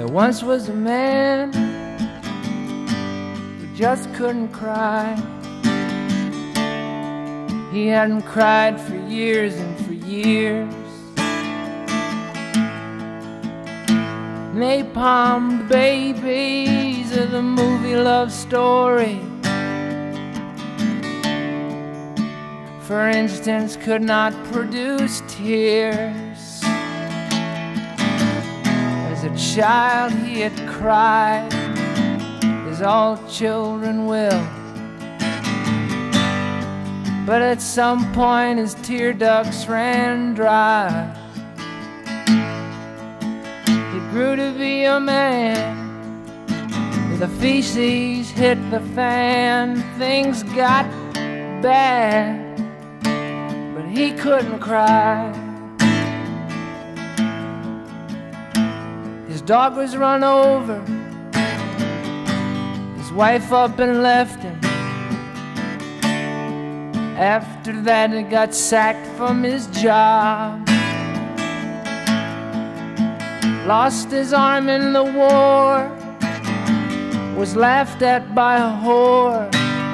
There once was a man who just couldn't cry. He hadn't cried for years and for years. Napalm babies of the movie love story, for instance, could not produce tears. As a child he had cried, as all children will. But at some point his tear ducts ran dry. He grew to be a man. The feces hit the fan. Things got bad, but he couldn't cry. His dog was run over. His wife up and left him. After that he got sacked from his job. Lost his arm in the war. Was laughed at by a whore.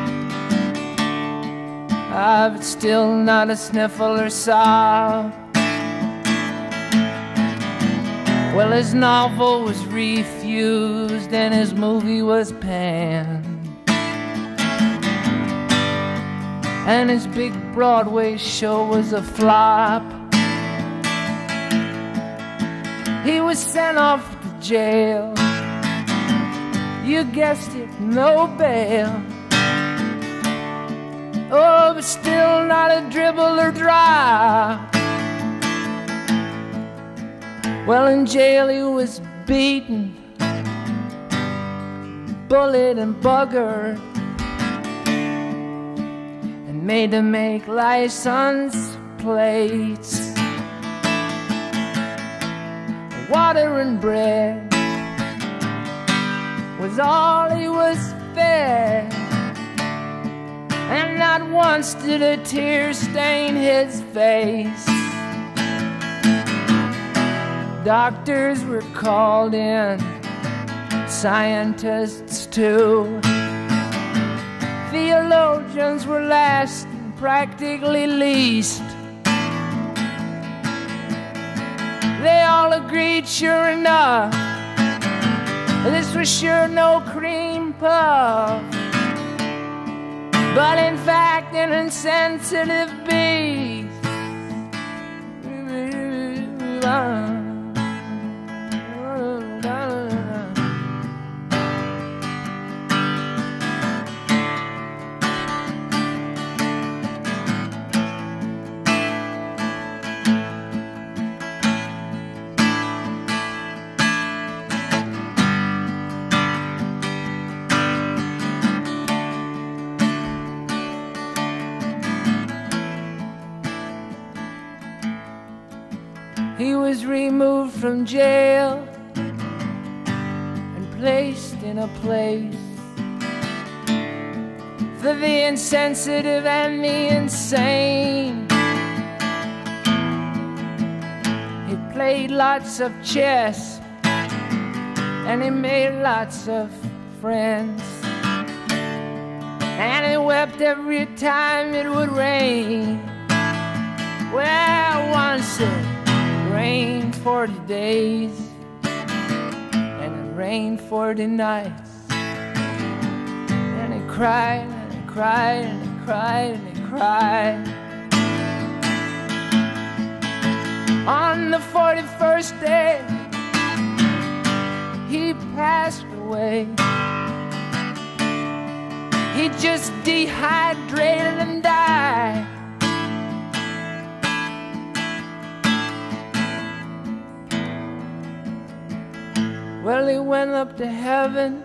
But still not a sniffle or sob. Well, his novel was refused and his movie was panned. And his big Broadway show was a flop. He was sent off to jail. You guessed it, no bail. Oh, but still not a dribble or drop. Well, in jail he was beaten, bullied and buggered, made to make license plates. Water and bread was all he was fed, and not once did a tear stain his face. Doctors were called in, scientists too. Theologians were last and practically least. They all agreed, sure enough, this was sure no cream puff, but in fact an insensitive beast. He was removed from jail and placed in a place for the insensitive and the insane. He played lots of chess and he made lots of friends, and he wept every time it would rain. Well, once it rained 40 days and it rained 40 nights, and he cried and he cried and he cried and he cried. On the 41st day he passed away. He just dehydrated and died. Well, he went up to heaven,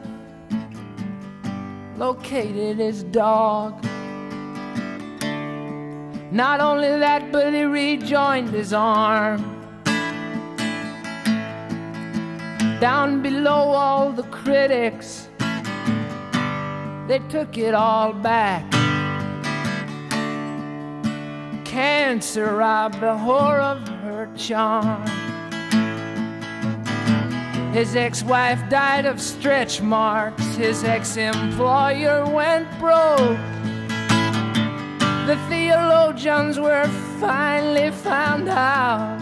located his dog. Not only that, but he rejoined his arm. Down below, all the critics, they took it all back. Cancer robbed the whore of her charm. His ex-wife died of stretch marks. His ex-employer went broke. The theologians were finally found out.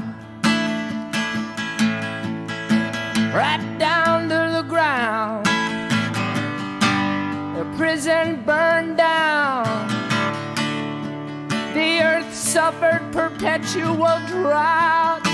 Right down to the ground. The prison burned down. The earth suffered perpetual drought.